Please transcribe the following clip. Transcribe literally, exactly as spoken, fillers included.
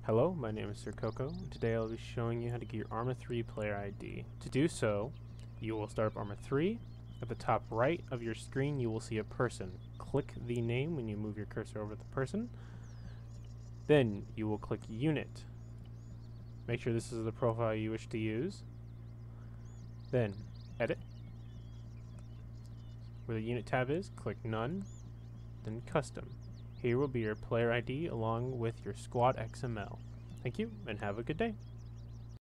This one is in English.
Hello, my name is Sir Coco, and today I'll be showing you how to get your Arma three player I D. To do so, you will start up Arma three. At the top right of your screen, you will see a person. Click the name when you move your cursor over the person. Then you will click Unit. Make sure this is the profile you wish to use. Then, Edit. Where the Unit tab is, click None. Then Custom. Here will be your player I D along with your squad X M L. Thank you, and have a good day.